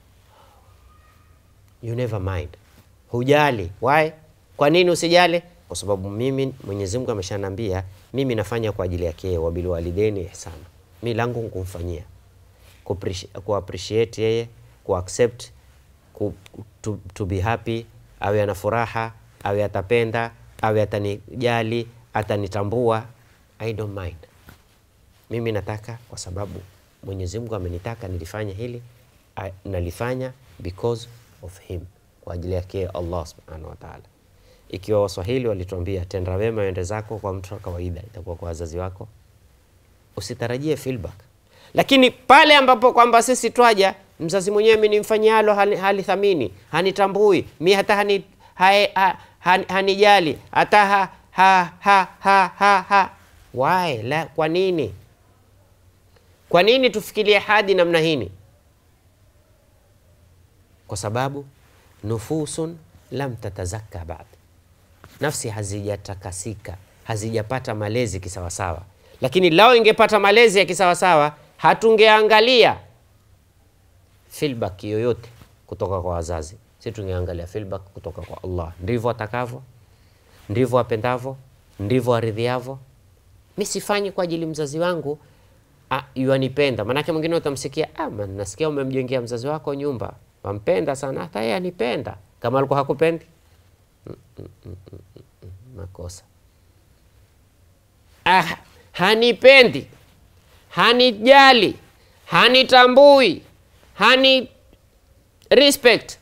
you never mind, hujali. Why? Kwa nini usijali? Kwa sababu mimi Mwenyezi Mungu ameshanambia mimi nafanya kwa ajili yake, wa bil walidaini ihsana. Mimi langu kumfanyia ku appreciate yeye, ku accept, to be happy, awe ana furaha, awe atapenda, awe atanijali, atanitambua, I don't mind. Mimi nataka kwa sababu Mwenyezi Mungu amenitaka nilifanye hili, nalifanya because of him, kwa ajili yake Allah Subhanahu wa Ta'ala. Ikiwa Waswahili walituambia tenda wema wende zako kwa mtu wa kawaida, itakuwa kwa wazazi wako, usitarajie feedback. Lakini pale ambapo kwamba sisi twaja, mzazi mwenyewe mimi nimfanyialo hali thamini, hanitambui, mimi hata hanijali, hata why? La, kwa nini? Kwa nini tufikirie hadi namna hii? Kwa sababu nufusun lam tatazakka ba'd, nafsi hazijatakasika, hazijapata malezi kisawasawa. Lakini lao ingepata malezi ya kisawasawa, hatungeangalia feedback yoyote kutoka kwa wazazi. Sisi tungeangalia feedback kutoka kwa Allah. Ndivyo atakavyo, ndivyo apendavyo, ndivyo aridhiavyo. Mimi sifanyi kwa ajili mzazi wangu yuanipenda. Manake mwingine utamsikia, nasikia umemjengea mzazi wako nyumba, wampenda sana, hata yeye anipenda. Kama alikuwa hakupendi, makosa. Hanipendi, hanijali, hanitambui, respect,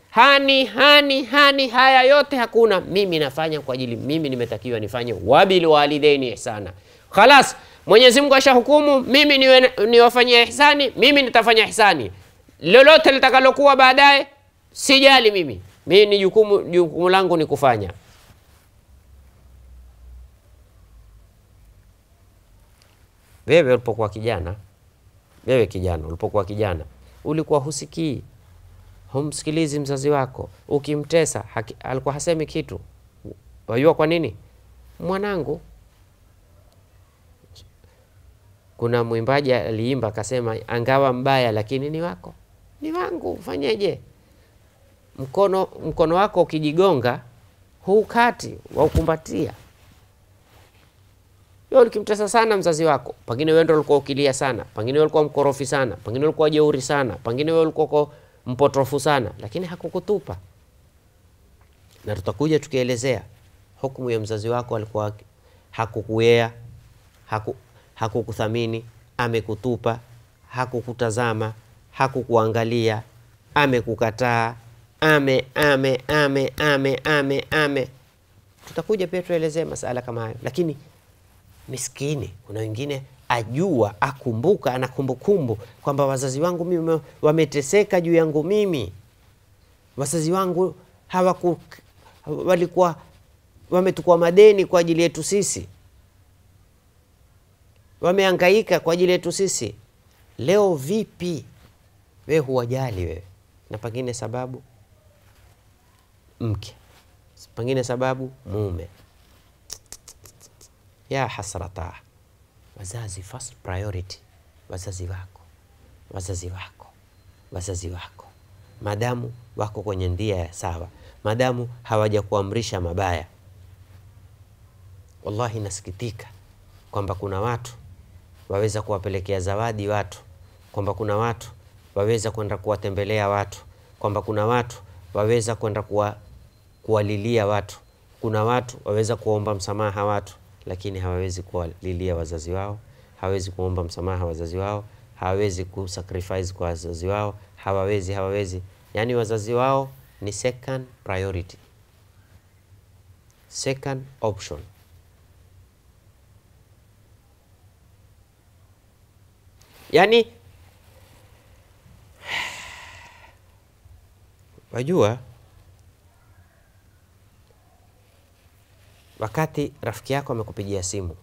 haya yote hakuna. Mimi nafanya kwa ajili, mimi nimetakiwa nifanye wabil walidaini ihsana. Khalas, Mwenyezi Mungu ashahukumu mimi niwafanyie ihsani, mimi nitafanya ihsani. Lolote litakalokuwa baadaye sijali mimi. Mimi ni jukumu langu ni kufanya. Wewe ulipokuwa kijana, ulipokuwa kijana, ulikuwa husikii, humsikilizi mzazi wako. Ukimtesa alikuwa hasemi kitu. Wajua kwa nini? Mwanangu, kuna mwimbaji aliimba akasema, angawa mbaya lakini ni wako, ni wangu, fanyeje? Mkono wako ukijigonga hukati, waukumbatia. Wewe ukimtesa sana mzazi wako, pengine wewe ndio ulikuwa ukilia sana, pengine wewe ulikuwa mkorofi sana, pengine ulikuwa jeuri sana, pengine wewe ulikuwa mpotofu sana, lakini hakukutupa. Na tutakuja tukielezea hukumu ya mzazi wako, alikuwa hakukuea, hakukuthamini, amekutupa, hakukutazama, hakukuangalia, amekukataa, tutakuja pia tuelezea masala kama hayo. Lakini miskini, kuna wengine ajua, akumbuka, ana kumbukumbu kwamba wazazi wangu mimi wameteseka juu yangu mimi, wazazi wangu walikuwa wametukua madeni kwa ajili yetu sisi, wamehangaika kwa ajili yetu sisi. Leo vipi wewe huwajali wewe? Na pengine sababu mke, pengine sababu mume. Ya hasrata. Wazazi first priority. Wazazi wako, madamu wako kwenye ndia ya sawa, madamu hawaja kuamrisha mabaya. Wallahi nasikitika kwamba kuna watu waweza kuwapelekea zawadi watu, kwamba kuna watu waweza kwenda kuwatembelea watu, kwamba kuna watu waweza kwenda kuwalilia watu, kuna watu waweza kuomba msamaha watu, lakini hawawezi kuwalilia wazazi wao, hawawezi kuomba msamaha wazazi wao, hawawezi kusacrifice kwa wazazi wao, hawawezi. Yani wazazi wao ni second priority, second option. Yani wajua, wakati rafiki yako amekupigia simu,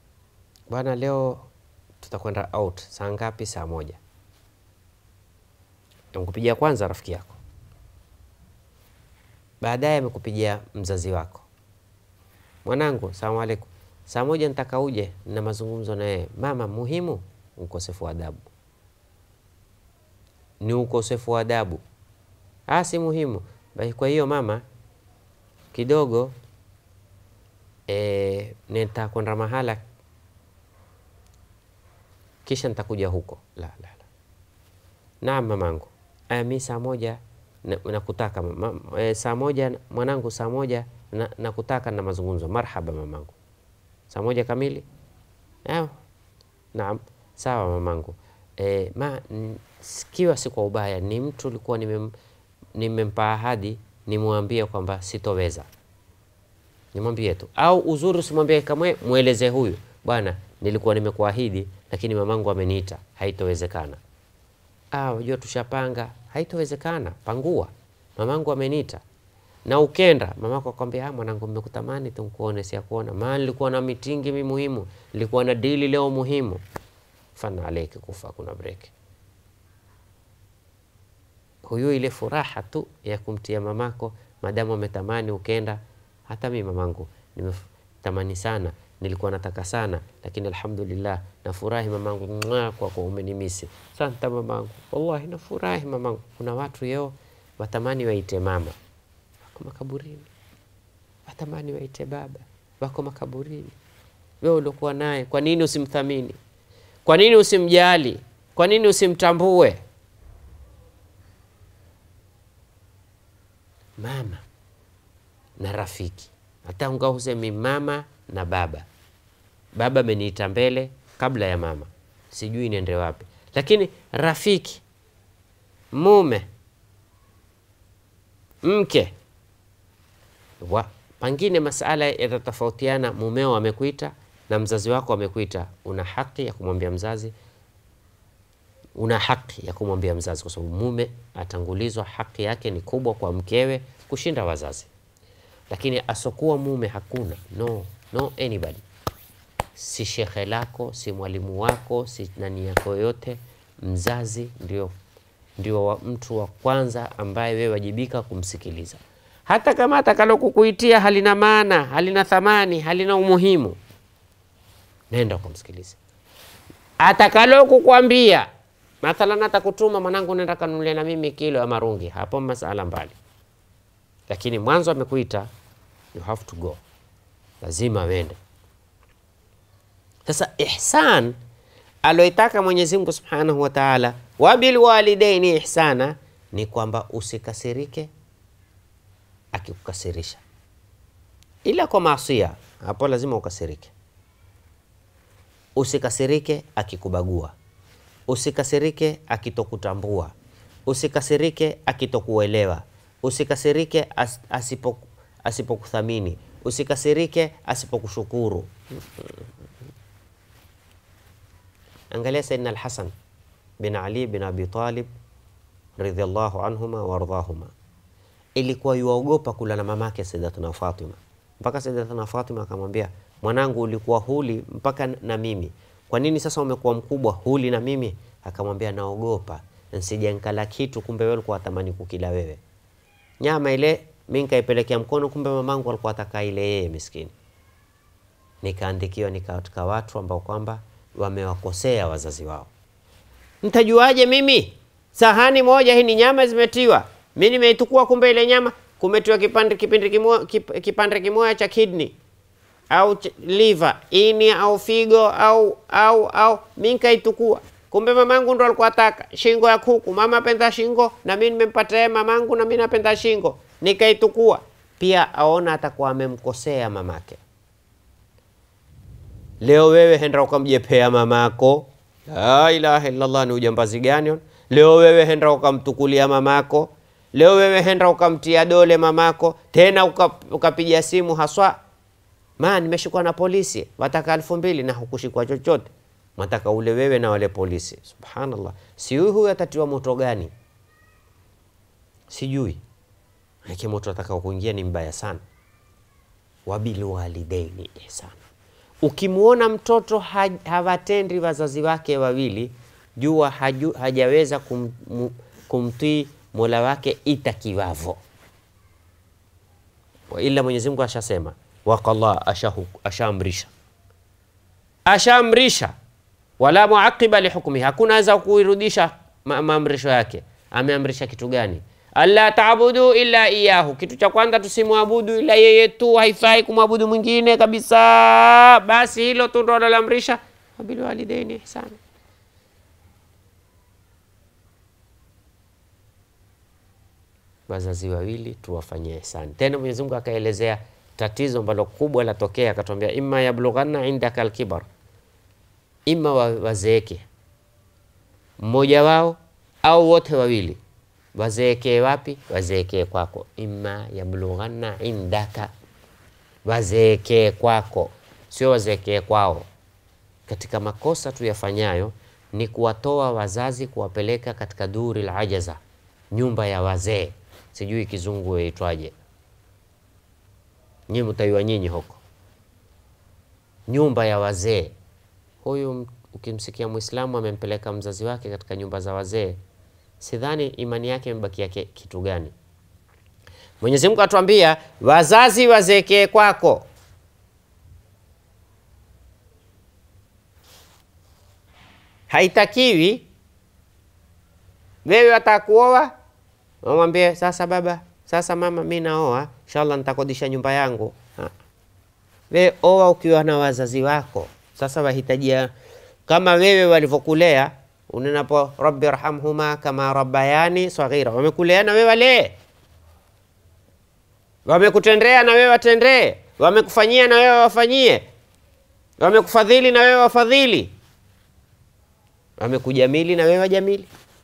bwana leo tutakwenda out saa ngapi? Saa 1. Amekupigia kwanza rafiki yako, baadaye amekupigia mzazi wako, mwanangu, salamu alaykum, saa moja nitaka uje na mazungumzo na yeye. Mama, muhimu. Ukosefu wa adabu, ni ukosefu wa adabu. Si muhimu. Kwa hiyo mama, kidogo nitakwenda mahala kisha nitakuja huko. La. Naam mamangu, mimi saa moja nakutaka saa moja mwanangu, saa moja nakutaka na mazungumzo. Marhaba mamangu, saa moja kamili. Naam, sawa mamangu. Sikiwa si kwa ubaya, ni mtu ulikuwa nimempa ahadi nimwambie kwamba sitoweza. Nimwambie tu, au uzuri usimwambie kamwe, mueleze huyu, bwana nilikuwa nimekuahidi lakini mamangu ameniita, haitowezekana. Unajua tushapanga, haitowezekana, pangua, mamangu ameniita. Na ukenda mamako akwambia, mwanangu nimekutamani tu nikuone, si kuona, maana nilikuwa na mitingi mimi muhimu, nilikuwa na dili leo muhimu. Fana aleke kufa kuna break. Huyo ile furaha tu ya kumtia mamako, madamu ametamani ukenda. Hata mimi mamangu nimetamani sana, nilikuwa nataka sana, lakini alhamdulillah nafurahi mamangu kwa umenimisi. Asante mamangu, wallahi nafurahi mamangu. Kuna watu yeo watamani waite mama, wako makaburini. Watamani waite baba, wako makaburini. Wewe ulikuwa naye, kwa nini usimthamini? Kwa nini usimjali? Kwa nini usimtambue? Mama na rafiki, hata ungausemi mama na baba. Baba ameniita mbele kabla ya mama, sijui niende wapi. Lakini rafiki, mume, mke, pengine masala yatatofautiana. Mumeo amekuita na mzazi wako amekuita, una haki ya kumwambia mzazi, una haki ya kumwambia mzazi, kwa sababu mume atangulizwa, haki yake ni kubwa kwa mkewe kushinda wazazi. Lakini asokuwa mume hakuna, no anybody. Si shekhe lako, si mwalimu wako, si nani yako yote, mzazi ndio mtu wa kwanza ambaye wewe wajibika kumsikiliza. Hata kama atakalo kukuitia halina maana, halina thamani, halina umuhimu, nenda kumsikiliza. Atakalo kukwambia, mathalan atakutuma, mwanangu nenda kanunulie na mimi kilo ya marungi, hapo masala mbali. Lakini mwanzo amekuita, you have to go, lazima wende. Sasa ihsan aloitaka Mwenyezi Mungu Subhanahu wa Ta'ala, wabil walidaini ihsana, ni kwamba usikasirike akikukasirisha, ila kwa maasiya, hapo lazima ukasirike. Usikasirike akikubagua, usikasirike akitokutambua, usikasirike akitokuelewa, usikasirike asipokuthamini, usikasirike asipokushukuru. Angalia Sayyidina al-Hasan bin Ali bin Abi Talib radhiyallahu anhuma wa ardhahuma, ilikuwa yuogopa kula na mamake Sayyidatuna Fatima, mpaka Sayyidatuna Fatima akamwambia, mwanangu ulikuwa huli mpaka na mimi, kwa nini sasa umekuwa mkubwa huli na mimi? Akamwambia, naogopa nsije nkala kitu kumbe wewe ulikuwa atamani kukila wewe. Nyama ile mimi nikaipelekea mkono, kumbe mamangu alikuwa ataka ile yeye miskini. Nikaandikiwa katika watu ambao kwamba wamewakosea wazazi wao. Nitajuaje mimi? Sahani moja hii ni nyama zimetiwa, mimi nimeitukua, kumbe ile nyama kumetiwa kipande kimoja cha kidney au liver, ini au figo au mimi nikaitukua, kumbe mamangu ndo alikuwa ataka shingo ya kuku. Mama apenda shingo na mimi nimempatia mamangu, na mimi napenda shingo, nikaitukua. Pia aona atakuwa amemkosea mamake. Leo wewe henda ukamjepea mamako, la ilaha illallah, ni ujambazi gani? Leo wewe henda ukamtukulia mamako, leo wewe henda ukamtia dole mamako, tena ukapiga simu haswa, nimeshikwa na polisi, wataka 2000 na hukushikwa chochote, mataka ule wewe na wale polisi. Subhanallah, si huyu atatiwa moto gani? Sijui. Haki moto ataka kuingia ni mbaya sana. Wabil walidaini ihsana. Ukimuona mtoto hawatendi wazazi wake wawili, jua hajaweza kumtii Mola wake itakiwavo. Wa ila Mwenyezi Mungu ashasema, waqalla ashaamrisha, wala muaqiba li hukmi, hakuna aweza kuirudisha maamrisho yake. Ameamrisha kitu gani? Alla ta'budu illa iyahu, kitu cha kwanza tusimwabudu ila yeye tu, haifai kumwabudu mwingine kabisa. Basi hilo tu ndo analoamrisha. Wabil walidaini ihsana, wazazi wawili tuwafanyie ihsani. Tena Mwenyezi Mungu akaelezea tatizo ambalo kubwa latokea, akatwambia imma yablughanna indaka alkibar, imma wazeeke mmoja wao au wote wawili. Wazeeke wapi? Wazeeke kwako. Imma yablughanna indaka, wazeeke kwako, sio wazeeke kwao. Katika makosa tuyafanyayo ni kuwatoa wazazi kuwapeleka katika duri al-ajaza, nyumba ya wazee, sijui kizungu yaitwaje, nyinyi mtaiwa nyinyi huko, nyumba ya wazee. Huyu ukimsikia Muislamu amempeleka mzazi wake katika nyumba za wazee, sidhani imani yake imebakia kitu gani. Mwenyezi Mungu atuambia wazazi wazeekee kwako. Haitakiwi wewe atakuoa umwambie sasa baba, sasa mama, mimi naoa, inshallah nitakodisha nyumba yangu. Wewe oa ukiwa na wazazi wako. Sasa wahitajia kama wewe walivyokulea, unenapo rabbi irhamhuma kama rabbayani saghira, wamekulea na wewe wale, wamekutendea na wewe watendee, wamekufanyia na wewe wafanyie, wamekufadhili na wewe wafadhili, wamekujamili na wewe wajamili.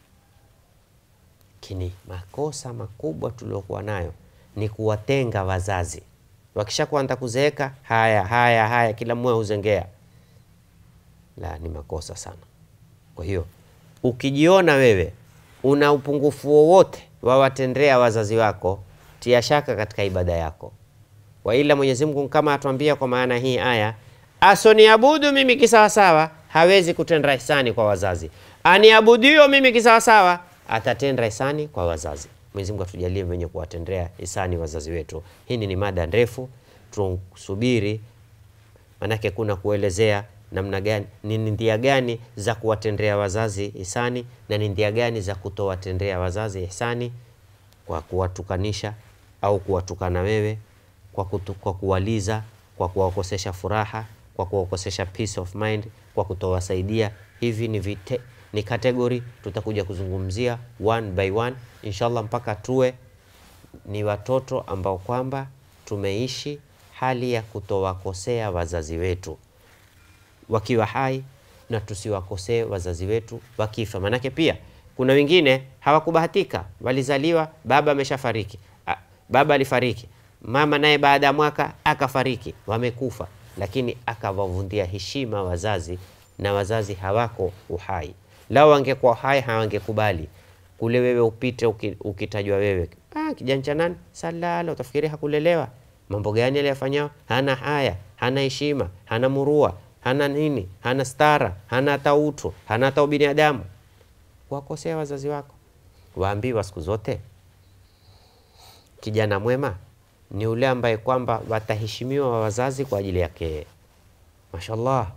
Lakini makosa makubwa tuliokuwa nayo ni kuwatenga wazazi. Wakishakuwa wanataka kuzeeka, haya kila mmoja uzengea. La, ni makosa sana. Kwa hiyo ukijiona wewe una upungufu wowote wawatendea wazazi wako, tia shaka katika ibada yako. Wa ila Mwenyezi Mungu kama atuambia kwa maana hii aya, asoniabudu mimi kisawasawa, hawezi kutenda ihsani kwa wazazi. Aniabudio mimi kisawasawa, atatenda ihsani kwa wazazi. Mwenyezi Mungu atujalie wenye kuwatendea ihsani wazazi wetu. Hii ni mada ndefu, tusubiri, manake kuna kuelezea namna gani, ni ndia gani za kuwatendea wazazi ihsani na ni ndia gani za kutowatendea wazazi ihsani, kwa kuwatukanisha au kuwatukana wewe, kwa kuwaliza, kwa kuwakosesha furaha, kwa kuwakosesha peace of mind, kwa kutowasaidia. Hivi ni category tutakuja kuzungumzia one by one inshallah, mpaka tuwe ni watoto ambao kwamba tumeishi hali ya kutowakosea wazazi wetu wakiwa hai, na tusiwakosee wazazi wetu wakifa. Manake pia kuna wengine hawakubahatika, walizaliwa baba ameshafariki, baba alifariki, mama naye baada ya mwaka akafariki, wamekufa, lakini akawavundia heshima wazazi, na wazazi hawako uhai. Lao wangekuwa hai hawangekubali kule wewe upite ukitajwa wewe, kijana cha nani salala, utafikiri hakulelewa. Mambo gani aliyofanyao? Hana haya, hana heshima, hana murua, hana nini, hana stara, hana tautu, hana tau binadamu. Wakosea wazazi wako. Waambiwa siku zote kijana mwema ni ule ambaye kwamba wataheshimiwa wazazi kwa ajili yake. Mashallah.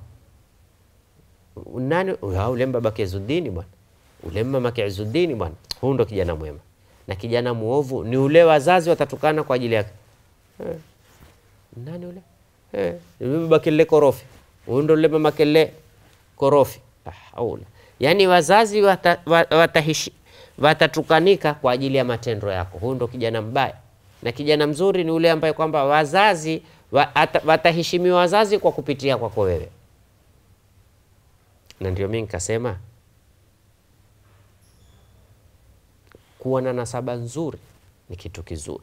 Nani ule babake Izuddin bwana, ule mamake Izuddin bwana, huyo ndo kijana mwema. Na kijana muovu ni ule wazazi watatukana kwa ajili yake. Nani ule? Ule babake ile korofi, huyo ndo ule mamake ile korofi. Haula. Yani wazazi watatukanika kwa ajili ya matendo yako. Huyo ndo kijana mbaya. Na kijana mzuri ni ule ambaye kwamba wazazi wataheshimiwa wazazi kwa kupitia kwako wewe. Na ndio mimi nikasema kuwa na nasaba nzuri ni kitu kizuri.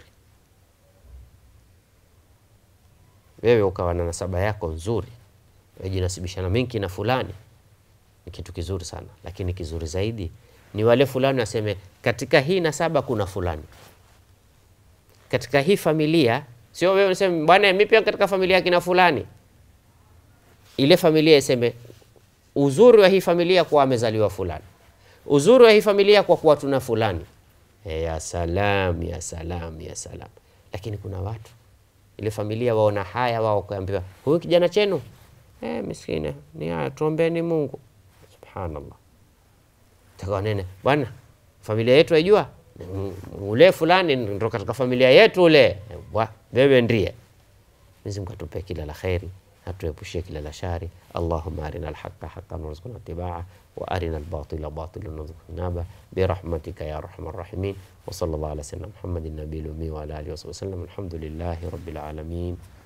Wewe ukawa na nasaba yako nzuri, wajinasibisha na minki na fulani, ni kitu kizuri sana. Lakini kizuri zaidi ni wale fulani waseme katika hii nasaba kuna fulani, katika hii familia. Sio wewe unasema bwana mimi pia katika familia kina fulani. Ile familia iseme uzuri wa hii familia kwa amezaliwa fulani, uzuri wa hii familia kwa kuwa tuna fulani. Ya salam, ya salam, ya salam. Lakini kuna watu ile familia waona haya wao kuambiwa huyu kijana chenu miskini ni haya tuombeeni Mungu. Subhanallah. Taka nene bwana familia yetu haijua ule fulani ndio katika familia yetu ule. Wewe ndiye. Mwenyezi Mungu atupe kila la khairi, atuepushie kila la shari. Allahumma arina al-haqqa haqqan warzuqna ittiba'ah wa arina al-batila batilan warzuqna ijtinaba bi rahmatika ya arhamar rahimin. Wa sallallahu ala sayyidina Muhammadin nabiyil ummi wa ala alihi wa sallam. Alhamdulillahi rabbil alamin.